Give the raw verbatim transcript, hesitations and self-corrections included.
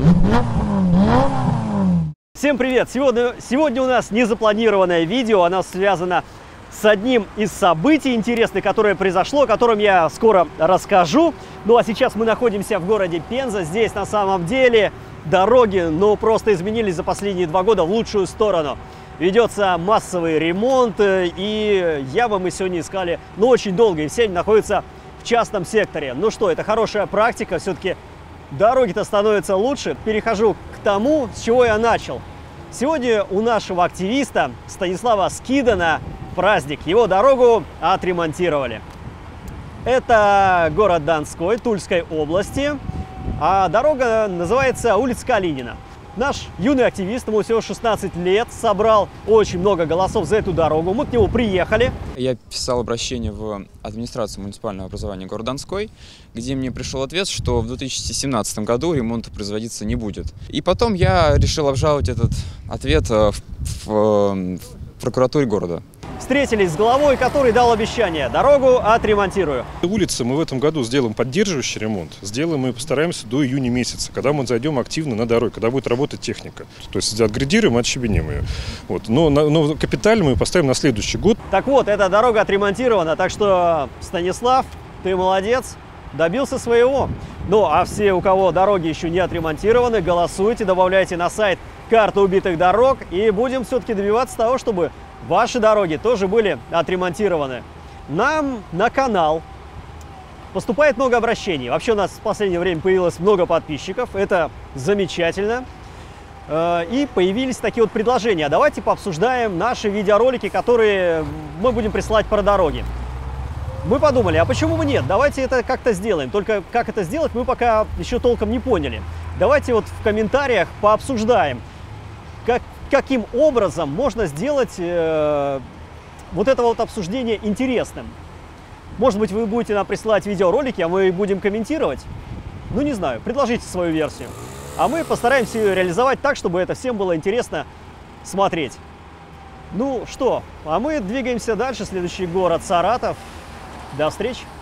Всем привет! Сегодня, сегодня у нас незапланированное видео, оно связано с одним из событий интересных, которое произошло, о котором я скоро расскажу. Ну а сейчас мы находимся в городе Пенза. Здесь на самом деле дороги, ну, просто изменились за последние два года в лучшую сторону. Ведется массовый ремонт, и ямы мы сегодня искали, ну, очень долго, и все они находятся в частном секторе. Ну что, это хорошая практика, все-таки дороги-то становятся лучше. Перехожу к тому, с чего я начал. Сегодня у нашего активиста Станислава Скидана праздник. Его дорогу отремонтировали. Это город Донской, Тульской области. А дорога называется улица Калинина. Наш юный активист, ему всего шестнадцать лет, собрал очень много голосов за эту дорогу. Мы к нему приехали. Я писал обращение в администрацию муниципального образования города Донской, где мне пришел ответ, что в две тысячи семнадцатом году ремонта производиться не будет. И потом я решил обжаловать этот ответ в, в, в прокуратуре города. Встретились с главой, который дал обещание: дорогу отремонтирую. Улицы мы в этом году сделаем поддерживающий ремонт. Сделаем и постараемся до июня месяца, когда мы зайдем активно на дороге, когда будет работать техника. То есть отгрейдируем, отщебеним ее. Вот. Но, но капитально мы поставим на следующий год. Так вот, эта дорога отремонтирована, так что, Станислав, ты молодец, добился своего. Ну а все, у кого дороги еще не отремонтированы, голосуйте, добавляйте на сайт карту убитых дорог, и будем все-таки добиваться того, чтобы ваши дороги тоже были отремонтированы. Нам на канал поступает много обращений. Вообще у нас в последнее время появилось много подписчиков. Это замечательно. И появились такие вот предложения. Давайте пообсуждаем наши видеоролики, которые мы будем присылать про дороги. Мы подумали, а почему бы нет? Давайте это как-то сделаем. Только как это сделать, мы пока еще толком не поняли. Давайте вот в комментариях пообсуждаем, как каким образом можно сделать э, вот это вот обсуждение интересным. Может быть, вы будете нам присылать видеоролики, а мы будем комментировать? Ну, не знаю, предложите свою версию. А мы постараемся ее реализовать так, чтобы это всем было интересно смотреть. Ну что, а мы двигаемся дальше. Следующий город Саратов. До встречи!